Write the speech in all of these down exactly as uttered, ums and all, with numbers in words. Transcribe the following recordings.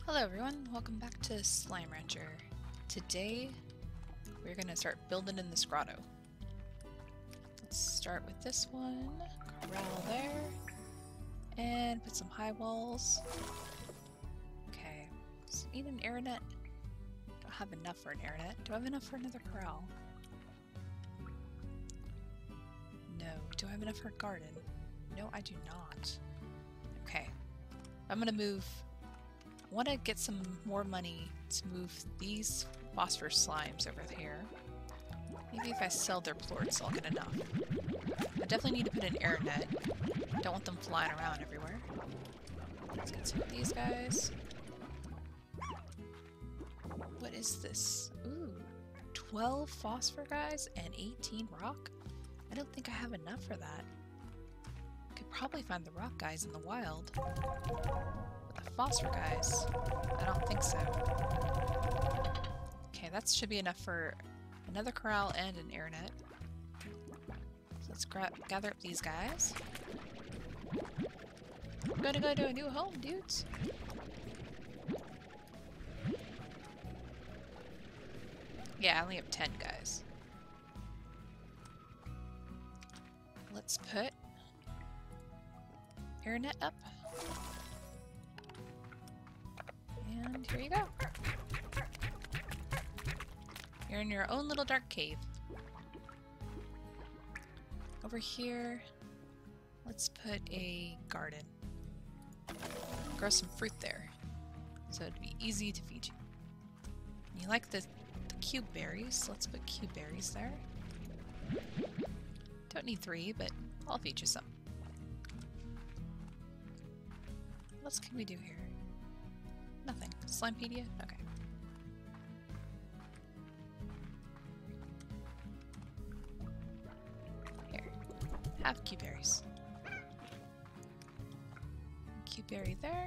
Hello everyone, welcome back to Slime Rancher. Today we're gonna start building in this grotto. Let's start with this one, corral there, and put some high walls. Okay, so need an aeronet. Don't have enough for an aeronet. Do I have enough for another corral? No. Do I have enough for a garden? No, I do not. Okay, I'm gonna move. I want to get some more money to move these phosphorus slimes over here. Maybe if I sell their plorts, I'll get enough. I definitely need to put an air net. Don't want them flying around everywhere. Let's get some of these guys. What is this? Ooh, twelve phosphor guys and eighteen rock? I don't think I have enough for that. Could probably find the rock guys in the wild. Phosphor guys? I don't think so. Okay, that should be enough for another corral and an air net. So let's gather up these guys. I'm gonna go to a new home, dudes. Yeah, I only have ten guys. Let's put air net up. And here you go. You're in your own little dark cave. Over here, let's put a garden. Grow some fruit there, so it'd be easy to feed you. You like the, the cube berries, let's put cube berries there. Don't need three, but I'll feed you some. What else can we do here? Nothing. Slimepedia? Okay. Here. Have Q-berries. Q-berry there.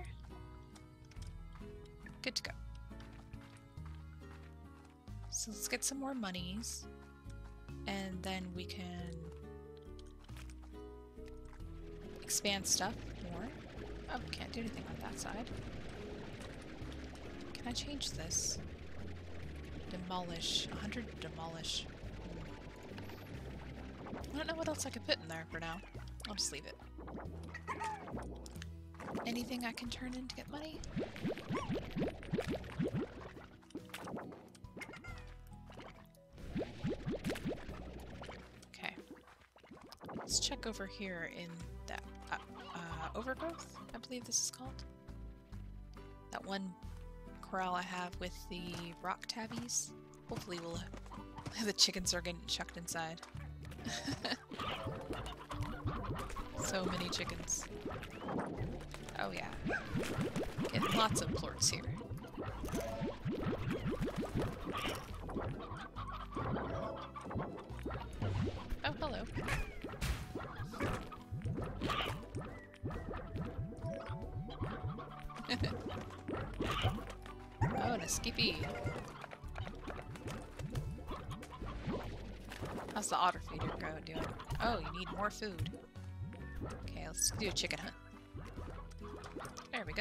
Good to go. So let's get some more monies. And then we can expand stuff more. Oh, can't do anything on that side. Can I change this? Demolish. one hundred demolish. I don't know what else I could put in there for now. I'll just leave it. Anything I can turn in to get money? Okay. Let's check over here in that uh, uh, overgrowth, I believe this is called. That one corral I have with the rock tabbies. Hopefully we'll the chickens are getting chucked inside. So many chickens. Oh yeah. Getting lots of plorts here. Oh, hello. Oh, and a skippy. How's the otter feeder go doing? Oh, you need more food. Okay, let's do a chicken hunt. There we go.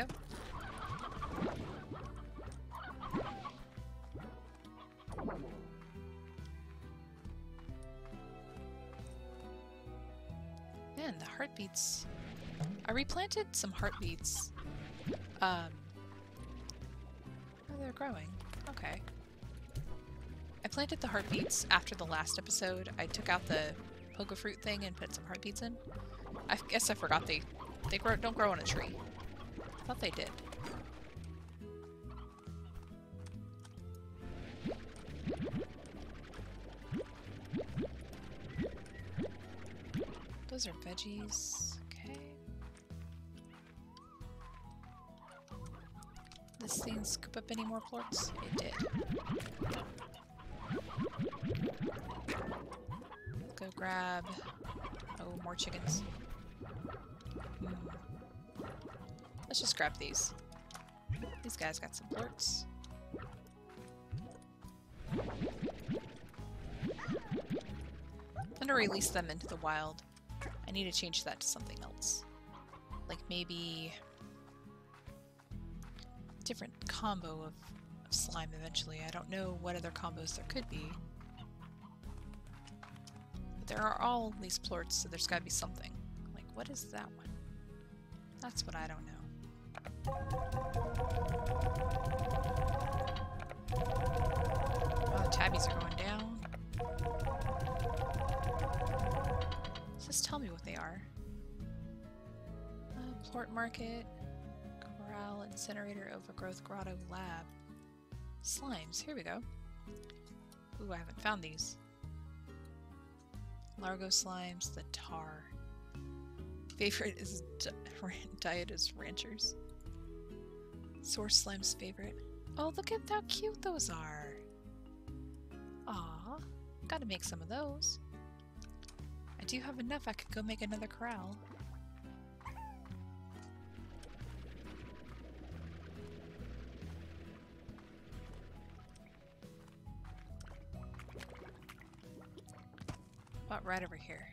Man, the heartbeats. I replanted some heartbeats. Um, oh, they're growing. Okay. I planted the heartbeats after the last episode. I took out the pogo fruit thing and put some heartbeats in. I guess I forgot they they grow, don't grow on a tree. I thought they did. Those are veggies. Okay. This thing scoop up any more plorts? It did. Go grab... Oh, more chickens. Hmm. Let's just grab these. These guys got some plorts. I'm gonna release them into the wild. I need to change that to something else. Like maybe... different combo of, of slime eventually. I don't know what other combos there could be. But there are all these plorts, so there's gotta be something. Like, what is that one? That's what I don't know. Oh, the tabbies are going down. Just tell me what they are. Uh, Plort Market, Corral, Incinerator, Overgrowth, Grotto, Lab. Slimes, here we go. Ooh, I haven't found these. Largo Slimes, the Tar. Favorite is di diet is Ranchers. Source Slime's favorite. Oh, look at how cute those are. Aw, gotta make some of those. I do have enough, I could go make another corral. About right over here.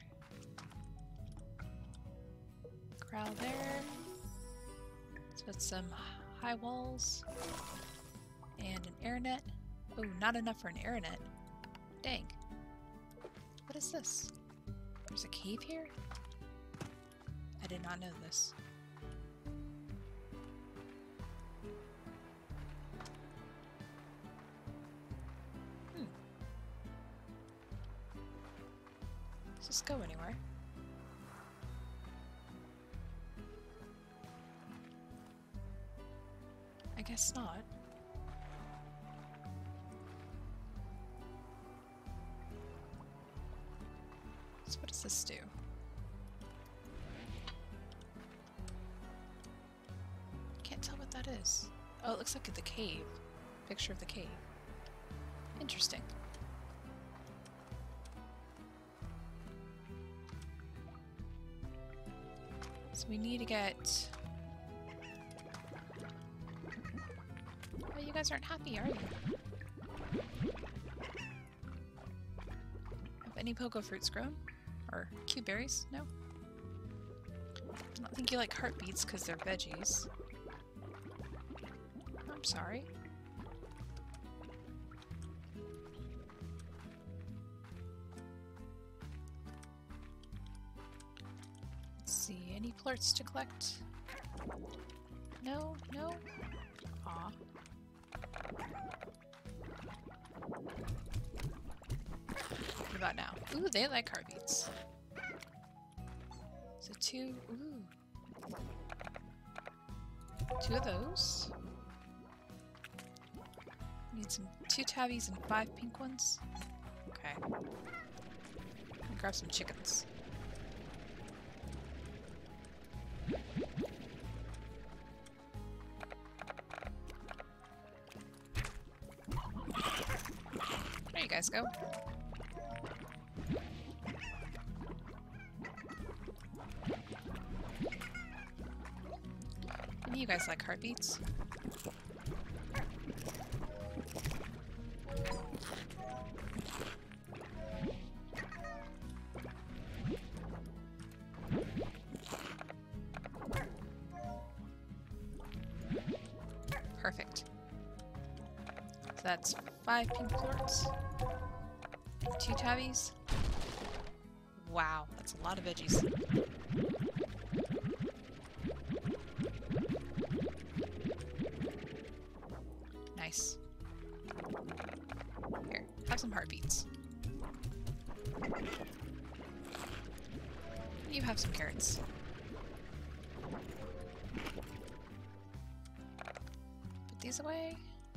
Corral there. Let's put some high walls. And an air net. Oh, not enough for an air net. Dang. What is this? There's a cave here? I did not know this. Hmm. Does this go anywhere? I guess not. So what does this do? Can't tell what that is. Oh, it looks like the cave. Picture of the cave. Interesting. So we need to get... Oh, you guys aren't happy, are you? Have any pogo fruits grown? Or cube berries? No? I don't think you like heartbeats because they're veggies. I'm sorry. Let's see, any plorts to collect? No? No? Aw. What about now? Ooh, they like heartbeats. So two, ooh. Two of those. Need some two tabbies and five pink ones. Okay. I'll grab some chickens. There you guys go. And you guys like heartbeats? Perfect. So that's five pink plorts, two tabbies. Wow, that's a lot of veggies. Nice. Here, have some heartbeats. You have some carrots. Put these away.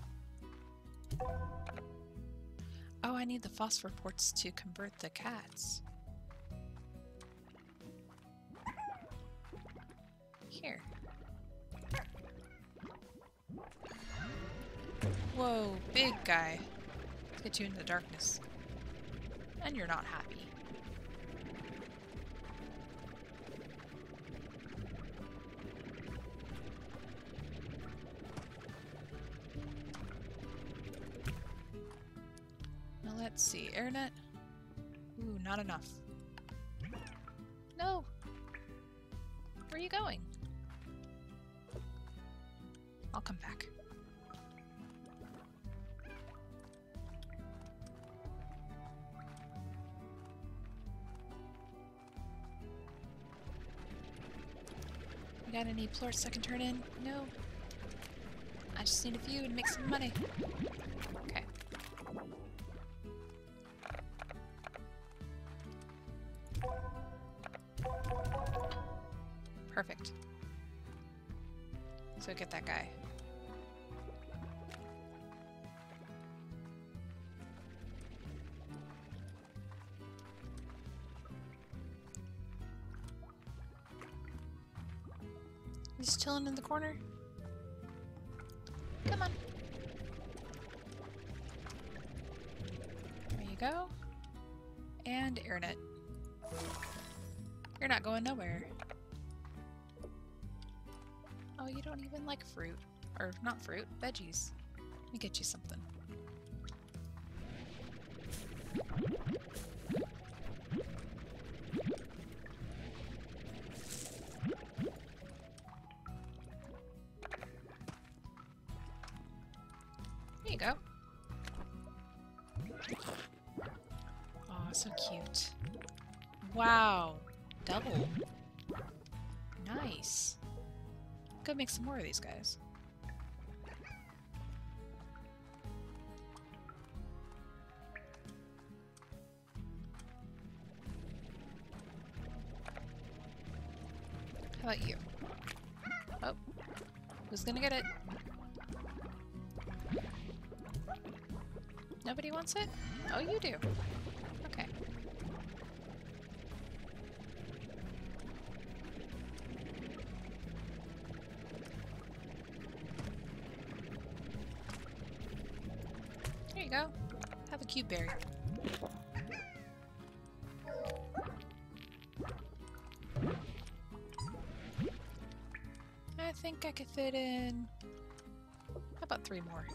Oh, I need the phosphor ports to convert the cats. Here. Whoa, big guy. Let's get you into the darkness. And you're not happy. Now let's see. Airnet? Ooh, not enough. No! Where are you going? I'll come back. got any plorts I can turn in? No. I just need a few to make some money. Okay. Perfect. So get that guy. He's chilling in the corner. Come on. There you go. And airnet. You're not going nowhere. Oh, you don't even like fruit. Or not fruit, veggies. Let me get you something. There you go. Oh, so cute. Wow. Double. Nice. Go make some more of these guys. How about you? Oh. Who's gonna get it? Nobody wants it? Oh, you do. Okay. There you go. Have a cube berry. I think I could fit in... How about three more?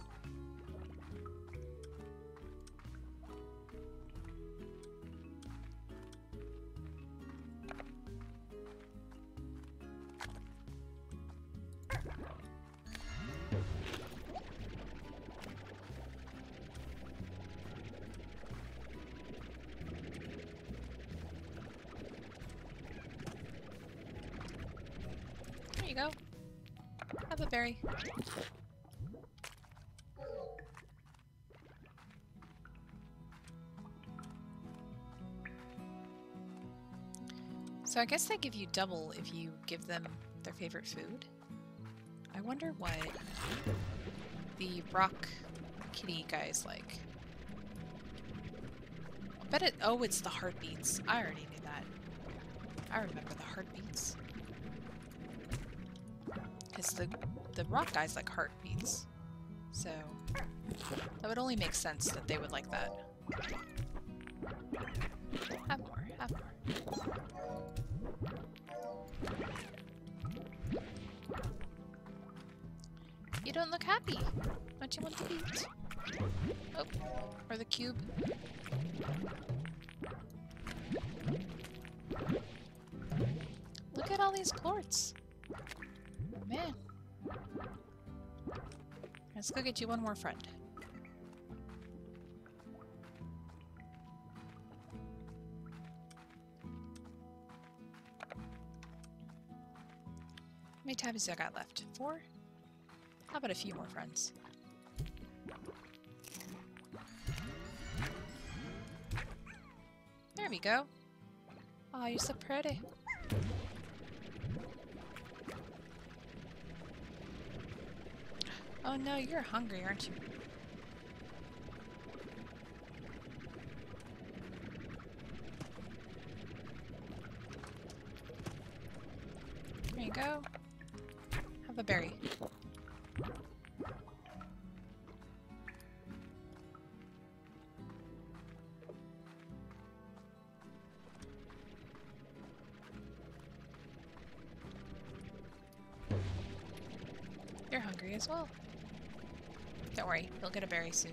There you go. Have a berry. So I guess they give you double if you give them their favorite food. I wonder what the rock kitty guys like. I bet it- oh, it's the heartbeats. I already knew that. I remember the heartbeats. Because the, the rock guys like heartbeats. So, that would only make sense that they would like that. Have more, have more. You don't look happy. Don't you want to eat? Oh, or the cube. Look at all these plorts. Man. Let's go get you one more friend. How many tabs do I got left? Four? How about a few more friends? There we go. Oh, you're so pretty. Oh no, you're hungry, aren't you? There you go. Have a berry. You're hungry as well. Don't worry, you'll get a berry soon.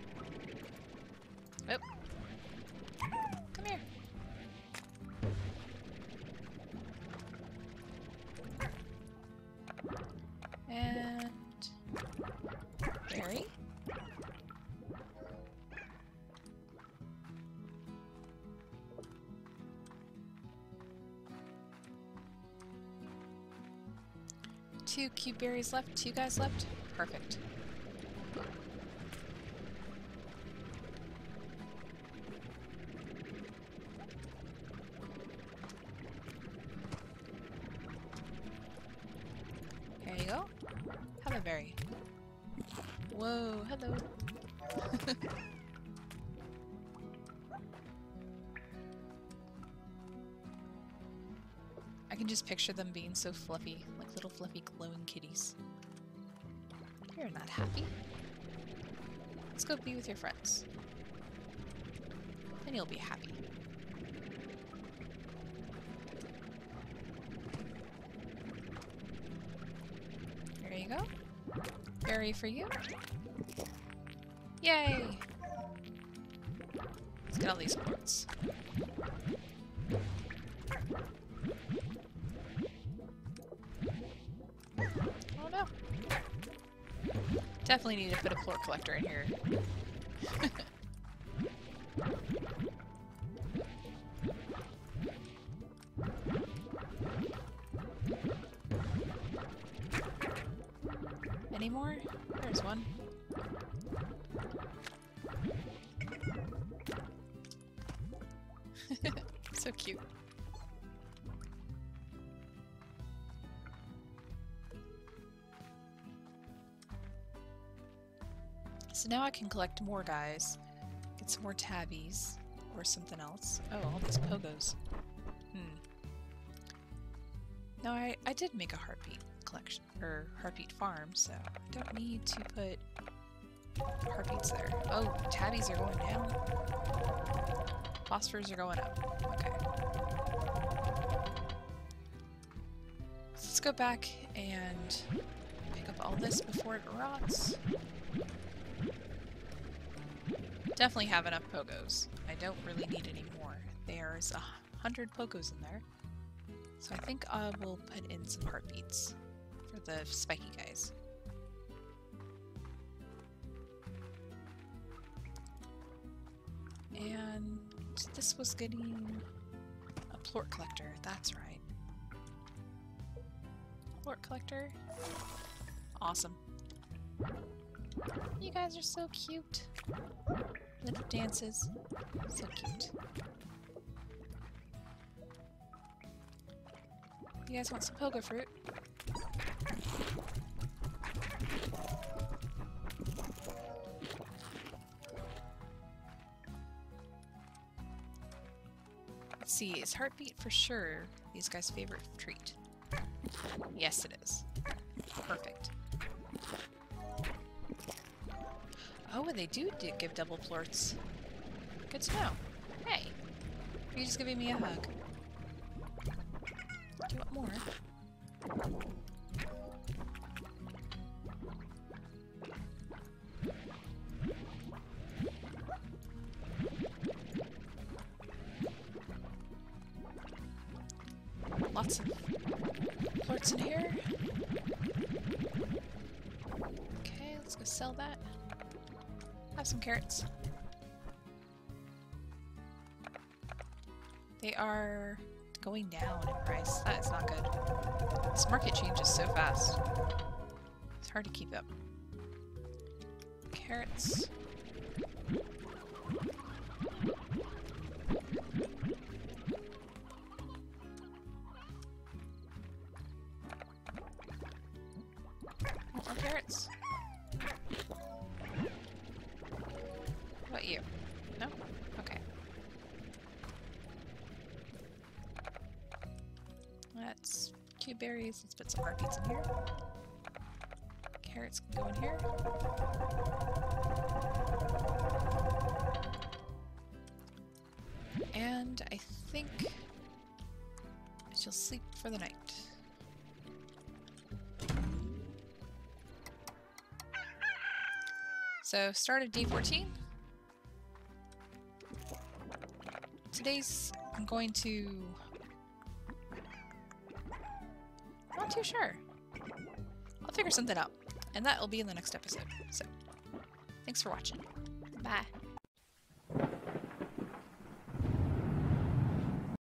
Oh. Come here. And... berry? two cube berries left? Two guys left? Perfect. There you go. Have a berry. Whoa, hello. I can just picture them being so fluffy, like little fluffy glowing kitties. You're not happy? Let's go be with your friends. Then you'll be happy. There you go. Berry for you. Yay! Let's get all these quartz. Oh no. Definitely need to put a plort collector in here. Any more? There's one. So cute. So now I can collect more guys, get some more tabbies, or something else. Oh, all these pogos. Hmm. No, I, I did make a heartbeat collection, or heartbeat farm, so I don't need to put heartbeats there. Oh, tabbies are going down. Phosphors are going up. Okay. Let's go back and pick up all this before it rots. Definitely have enough pogos. I don't really need any more. There's a hundred pogos in there. So I think I will put in some heartbeats for the spiky guys. And this was getting a plort collector, that's right. Plort collector. Awesome. You guys are so cute. Little dances. So cute. You guys want some pogo fruit? Let's see, is heartbeat for sure these guys' favorite treat? Yes, it is. Perfect. Oh, and they do, do give double plorts. Good to know. Hey, you're just giving me a hug. Do you want more? Lots of plorts in here. Okay, let's go sell that. Have some carrots. They are going down in price. That is not good. This market changes so fast. It's hard to keep up. Carrots. More carrots. What about you? No? Okay. Let's cube berries. Let's put some heartbeats in here. Carrots can go in here. And I think I shall sleep for the night. So, start of D fourteen. Today's, I'm going to... I'm not too sure. I'll figure something out. And that will be in the next episode. So, thanks for watching. Bye.